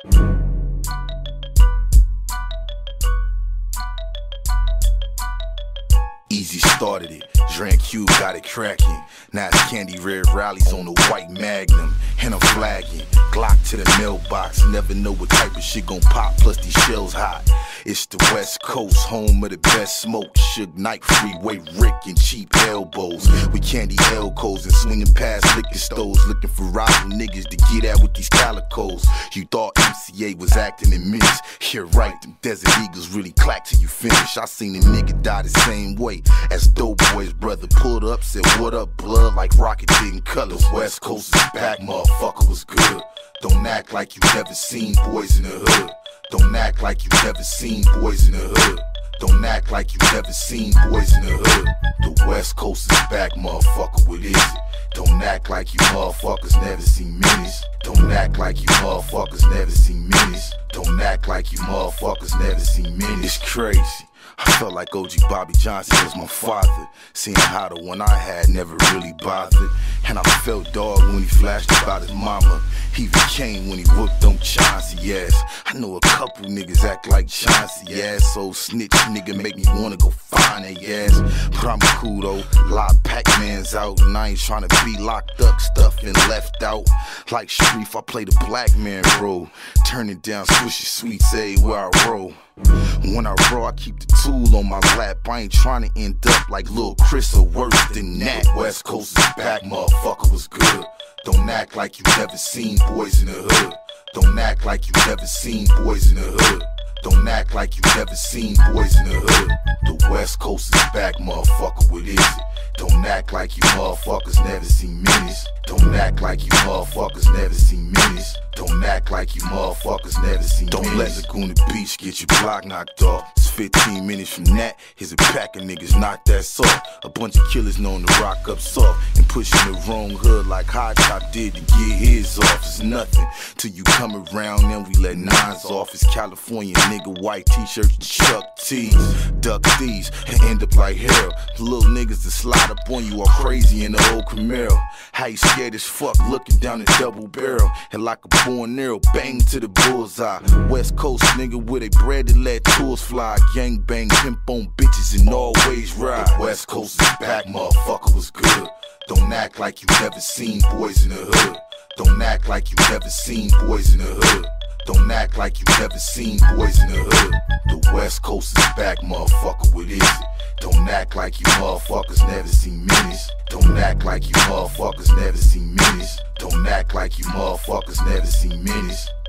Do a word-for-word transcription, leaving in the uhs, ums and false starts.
Easy started it, Dran Cube got it cracking. Now it's Candy Red rallies on the white Magnum, and I'm flagging. Glock to the mailbox, never know what type of shit gon' pop, plus these shells hot. It's the West Coast, home of the best smoke. Suge Knight, Freeway Rick, and cheap elbows. We candy elbows and swinging past liquor stores, looking for rival niggas to get at with these calicos. You thought M C A was acting in minutes? You're right, them Desert Eagles really clack till you finish. I seen a nigga die the same way as Dope Boy's brother pulled up, said what up blood, like Rocket did in colors. West Coast is back, motherfucker was good. Don't act like you never seen boys in the hood. Don't act like you never seen boys in the hood. Don't act like you never seen boys in the hood. The West Coast is back, motherfucker, what is it? Don't act like you motherfuckers never seen minis. Don't act like you motherfuckers never seen minis. Don't act like you motherfuckers never seen minis. It's crazy. I felt like O G Bobby Johnson was my father. Seeing how the one I had never really bothered. And I felt dog when he flashed about his mama. He even came when he whooped them Chauncey ass. I know a couple niggas act like Chauncey ass. So snitch nigga make me wanna go find they ass. But I'm cool though, a lot of Pac-Mans out. And I ain't tryna be locked up, stuff and left out. Like Sharif, I play the black man role. Turning down swishy sweets everywhere I roll. When I roll, I keep the tool on my lap. I ain't tryna end up like Lil Chris or worse than that. West Coast is back, motherfucker was good. Don't act like you never seen boys in the hood. Don't act like you never seen boys in the hood. Don't act like you never seen boys in the hood. The West Coast is back, motherfucker, what is it? Don't act like you motherfuckers never seen minis. Don't act like you motherfuckers never seen minis. Don't act like you motherfuckers never seen Don't minis. Let Laguna Beach get your block knocked off. It's fifteen minutes from that, here's a pack of niggas not that soft. A bunch of killers known to rock up soft and pushing the wrong hood like Hot Top did to get his off. It's nothing till you come around and we let nines off. It's California nigga, white t-shirts and Chuck T's. Duck these and end up like hell. The little niggas that slide up on you are crazy in the old Camaro. How you scared as fuck looking down the double barrel and like a bow and arrow, bang to the bullseye. West Coast nigga with a bread to let tools fly. Gang bang, pimp on bitches and always ride. The West Coast is back, motherfucker was good. Don't act like you never seen boys in the hood. Don't act like you never seen boys in the hood. Don't act like you never seen boys in the hood. The West Coast is back, motherfucker, what is it? Don't act like you motherfuckers never seen minis. Don't act like you motherfuckers never seen minis. Don't act like you motherfuckers never seen minis.